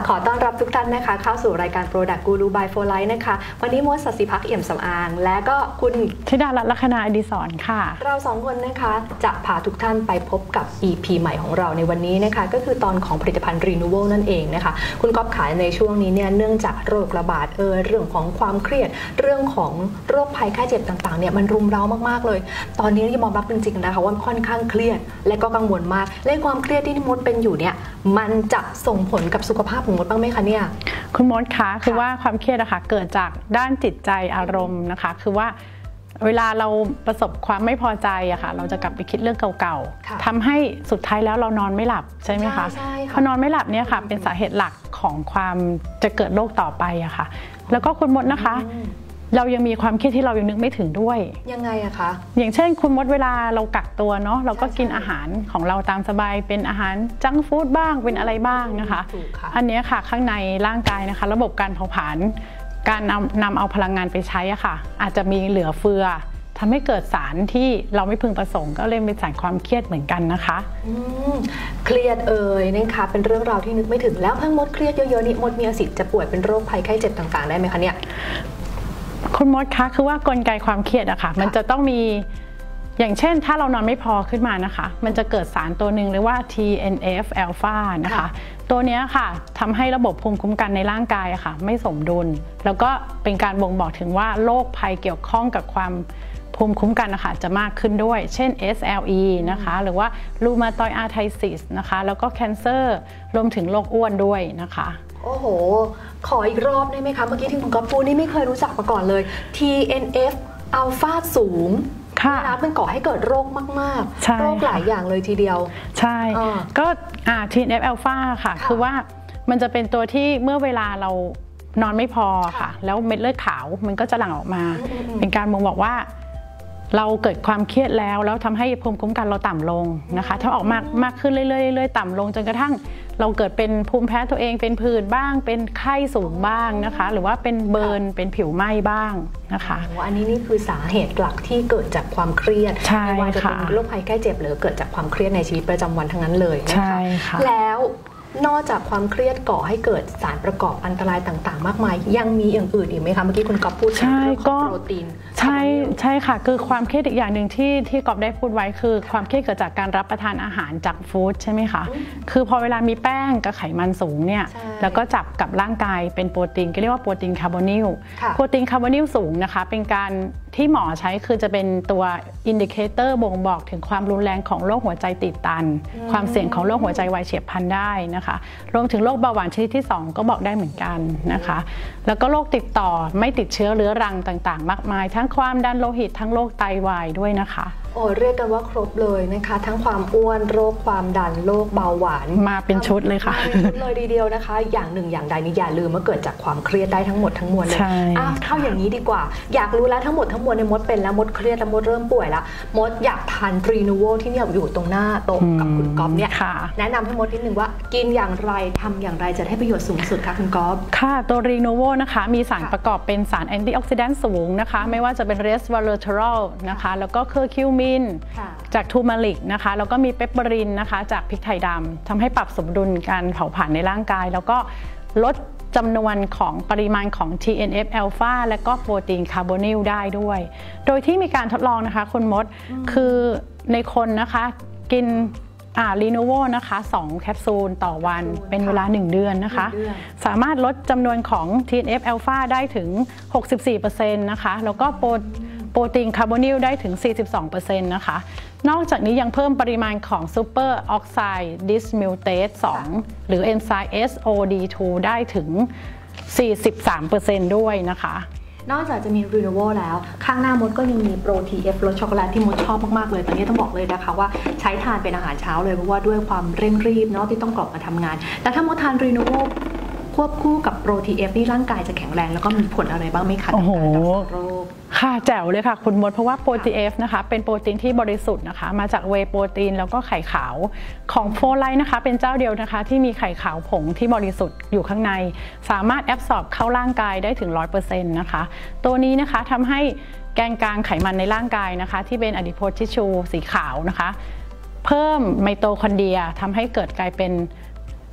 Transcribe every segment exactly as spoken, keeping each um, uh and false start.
ขอต้อนรับทุกท่านนะคะเข้าสู่รายการ Product Guru by For Life นะคะวันนี้มดศศิภักดิ์เอี่ยมสำอางและก็คุณธิดารัตน์ลัคนาอดิศรค่ะเราสองคนนะคะจะพาทุกท่านไปพบกับ อี พี ใหม่ของเราในวันนี้นะคะก็คือตอนของผลิตภัณฑ์ Renewal นั่นเองนะคะคุณก๊อฟขายในช่วงนี้เนี่ยเนื่องจากโรคระบาดเออเรื่องของความเครียดเรื่องของโรคภัยไข้เจ็บต่างๆเนี่ยมันรุมเร้ามากๆเลยตอนนี้ยอมรับจริงๆนะคะว่าค่อนข้างเครียดและก็กังวลมากและความเครียดที่มดเป็นอยู่เนี่ยมันจะส่งผลกับสุขภาพของมดบ้างไหมคะเนี่ยคุณมดคะคือว่าความเครียดอะค่ะเกิดจากด้านจิตใจอารมณ์นะคะคือว่าเวลาเราประสบความไม่พอใจอะค่ะเราจะกลับไปคิดเรื่องเก่าๆทำให้สุดท้ายแล้วเรานอนไม่หลับใช่ไหมคะพอนอนไม่หลับเนี่ยค่ะเป็นสาเหตุหลักของความจะเกิดโรคต่อไปอะค่ะแล้วก็คุณมดนะคะเรายังมีความเครียดที่เรายังนึกไม่ถึงด้วยยังไงอะคะอย่างเช่นคุณมดเวลาเรากักตัวเนาะเราก็กินอาหารของเราตามสบายเป็นอาหารจังก์ฟู้ดบ้างเป็นอะไรบ้างนะคะอันนี้ค่ะข้างในร่างกายนะคะระบบการเผาผลาญการนำนำเอาพลังงานไปใช้อะค่ะอาจจะมีเหลือเฟือทำให้เกิดสารที่เราไม่พึงประสงค์ก็เลยเป็นสารความเครียดเหมือนกันนะคะเครียดเอ่ยนะคะเป็นเรื่องราวที่นึกไม่ถึงแล้วเพิ่งมดเครียดเยอะๆนี่มดมีสิทธิ์จะป่วยเป็นโรคภัยไข้เจ็บต่างๆได้ไหมคะเนี่ยคุณมดคะคือว่ากลไกความเครียดอะค่ะมันจะต้องมีอย่างเช่นถ้าเรานอนไม่พอขึ้นมานะคะมันจะเกิดสารตัวหนึ่งเรียกว่า ที เอ็น เอฟ อลฟา นะคะตัวนี้ค่ะทำให้ระบบภูมิคุ้มกันในร่างกายอะค่ะไม่สมดุลแล้วก็เป็นการบ่งบอกถึงว่าโรคภัยเกี่ยวข้องกับความภูมิคุ้มกันนะคะจะมากขึ้นด้วยเช่น เอส แอล อี นะคะหรือว่ารูมาตอยด์อาร์ไทซิสนะคะแล้วก็แคนเซอร์รวมถึงโรคอ้วนด้วยนะคะโอ้โหขออีกรอบได้ไหมคะเมื่อกี้ที่คุณก๊อฟพูดนี่ไม่เคยรู้จักมาก่อนเลย ที เอ็น เอฟ อัลฟา สูงนะมันก่อให้เกิดโรคมากๆโรคหลายอย่างเลยทีเดียวใช่ก็ ที เอ็น เอฟ อัลฟา ค่ะคือว่ามันจะเป็นตัวที่เมื่อเวลาเรานอนไม่พอค่ะแล้วเม็ดเลือดขาวมันก็จะหลั่งออกมาเป็นการบ่งบอกว่าเราเกิดความเครียดแล้วแล้วทำให้ภูมิคุ้มกันเราต่ำลงนะคะถ้าออกมากมากขึ้นเรื่อยๆต่ำลงจนกระทั่งเราเกิดเป็นภูมิแพ้ตัวเองเป็นผื่นบ้างเป็นไข้สูงบ้างนะคะหรือว่าเป็นเบิร์นเป็นผิวไหม้บ้างนะคะอันนี้นี่คือสาเหตุหลักที่เกิดจากความเครียดไม่ว่าจะเป็นโรคภัยไข้เจ็บหรือเกิดจากความเครียดในชีวิตประจำวันทั้งนั้นเลยนะคะแล้วนอกจากความเครียดก่อให้เกิดสารประกอบอันตรายต่างๆมากมายยังมีอย่างอื่นอีกไหมคะเมื่อกี้คุณก๊อฟพูดถึงเรื่องของโปรตีนใช่ใช่ค่ะคือความเครียดอีกอย่างหนึ่งที่ที่ก๊อฟได้พูดไว้คือความเครียดเกิดจากการรับประทานอาหารจากฟู้ดใช่ไหมคะคือพอเวลามีแป้งกับไขมันสูงเนี่ยแล้วก็จับกับร่างกายเป็นโปรตีนก็เรียกว่าโปรตีนคาร์โบนิลโปรตีนคาร์โบนิลสูงนะคะเป็นการที่หมอใช้คือจะเป็นตัวอินดิเคเตอร์บ่งบอกถึงความรุนแรงของโรคหัวใจตีบตันความเสี่ยงของโรคหัวใจวายเฉียบพลันได้นะคะรวมถึงโรคเบาหวานชนิดที่สองก็บอกได้เหมือนกันนะคะแล้วก็โรคติดต่อไม่ติดเชื้อเรื้อรังต่างๆมากมายทั้งความดันโลหิตทั้งโรคไตวายด้วยนะคะโอ้เรียกกันว่าครบเลยนะคะทั้งความอ้วนโรคความดันโรคเบาหวานมาเป็นชุดเลยค่ะมาเป็นชุดเลยทีเดียวนะคะอย่างหนึ่งอย่างใดนี่อย่าลืมว่าเกิดจากความเครียดได้ทั้งหมดทั้งมวลเลยอ้าวเท่าอย่างนี้ดีกว่าอยากรู้แล้วทั้งหมดทั้งมวลในมดเป็นแล้วมดเครียดแล้วมดเริ่มป่วยแล้วมดอยากทาน Renewal ที่เนี่ยอยู่ตรงหน้าโต๊ะกับคุณก๊อฟเนี่ยแนะนำให้มดนิดนึงว่ากินอย่างไรทำอย่างไรจะได้ประโยชน์สูงสุดคะคุณก๊อฟค่ะตัว Renewal นะคะมีสารประกอบเป็นสารแอนตี้ออกซิแดนต์สูงนะคะไม่ว่าจะเป็น resveratrol นะคะแล้วก็เคอร์คิวมินจากทูมาริกนะคะแล้วก็มีเปปเปอรินนะคะจากพริกไทยดำทำให้ปรับสมดุลการเผาผลาญในร่างกายแล้วก็ลดจำนวนของปริมาณของ ที เอ็น เอฟ อัลฟา และก็โปรตีนคาร์โบนิลได้ด้วยโดยที่มีการทดลองนะคะคุณมดคือในคนนะคะกินอ่า Renewal นะคะสองแคปซูลต่อวันเป็นเวลาหนึ่งเดือนนะคะสามารถลดจำนวนของ ที เอ็น เอฟ อัลฟา ได้ถึง หกสิบสี่เปอร์เซ็นต์ นะคะแล้วก็โปรโปรตีนคาร์โบนิลได้ถึง สี่สิบสองเปอร์เซ็นต์ นะคะนอกจากนี้ยังเพิ่มปริมาณของซูเปอร์ออกไซด์ดิสมิวเตสสองหรือเอนไซม์ เอส โอ ดี ทู ได้ถึง สี่สิบสามเปอร์เซ็นต์ ด้วยนะคะนอกจากจะมี Renewal แล้วข้างหน้ามดก็ยังมีโปร ที เอฟ รสช็อกโกแลตที่มดชอบมากๆเลยตอนนี้ต้องบอกเลยนะคะว่าใช้ทานเป็นอาหารเช้าเลยเพราะว่าด้วยความเร่งรีบเนาะที่ต้องกลับมาทำงานแต่ถ้ามดทาน Renewal ควบคู่กับโปร ที เอฟ นี่ร่างกายจะแข็งแรงแล้วก็มีผลอะไรบ้างไหมคะในการรักษาโรคค่ะแจ๋วเลยค่ะคุณมดเพราะว่าโปร ที เอฟ นะคะเป็นโปรตีนที่บริสุทธิ์นะคะมาจากเวย์โปรตีนแล้วก็ไข่ขาวของโฟไลท์นะคะเป็นเจ้าเดียวนะคะที่มีไข่ขาวผงที่บริสุทธิ์อยู่ข้างในสามารถแอบสอบเข้าร่างกายได้ถึง ร้อยเปอร์เซ็นต์ นะคะตัวนี้นะคะทำให้แกนกลางไขมันในร่างกายนะคะที่เป็นอะดิโพสทิชชูสีขาวนะคะเพิ่มไมโตคอนเดรียทำให้เกิดกลายเป็น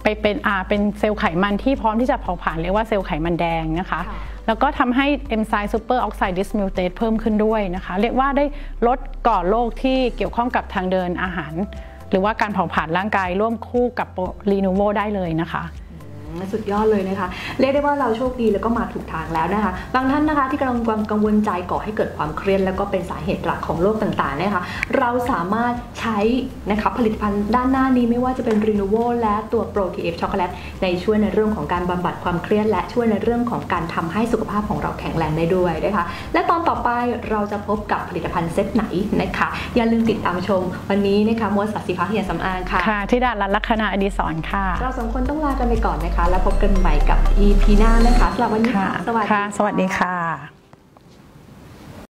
ไปเป็นอาเป็นเซลล์ไขมันที่พร้อมที่จะเผาผลาญเรียกว่าเซลล์ไขมันแดงนะคะแล้วก็ทำให้เอนไซม์ซูเปอร์ออกไซด์ดิสมิวเตสเพิ่มขึ้นด้วยนะคะเรียกว่าได้ลดก่อโรคที่เกี่ยวข้องกับทางเดินอาหารหรือว่าการเผาผลาญร่างกายร่วมคู่กับรีนูโวได้เลยนะคะสุดยอดเลยนะคะเรียกได้ว่าเราโชคดีแล้วก็มาถูกทางแล้วนะคะบางท่านนะคะที่กำลังกังวลใจก่อให้เกิดความเครียดแล้วก็เป็นสาเหตุหลักของโรคต่างๆนะคะเราสามารถใช้นะคะผลิตภัณฑ์ด้านหน้านี้ไม่ว่าจะเป็นรีนูโวและตัวโปรทีเอฟช็อกโกแลตในช่วยในเรื่องของการบำบัดความเครียดและช่วยในเรื่องของการทำให้สุขภาพของเราแข็งแรงได้ด้วยนะคะและตอนต่อไปเราจะพบกับผลิตภัณฑ์เซตไหนนะคะอย่าลืมติดตามชมวันนี้นะคะมวลสัตย์สีฟ้าเฮียสำอางค่ะค่ะธิดารัตน์ลัคนาอดิศรค่ะเราสองคนต้องลากันไปก่อนนะคะแล้วพบกันใหม่กับ อี พี หน้านะคะสำหรับวันนี้ค่ะสวัสดีค่ะ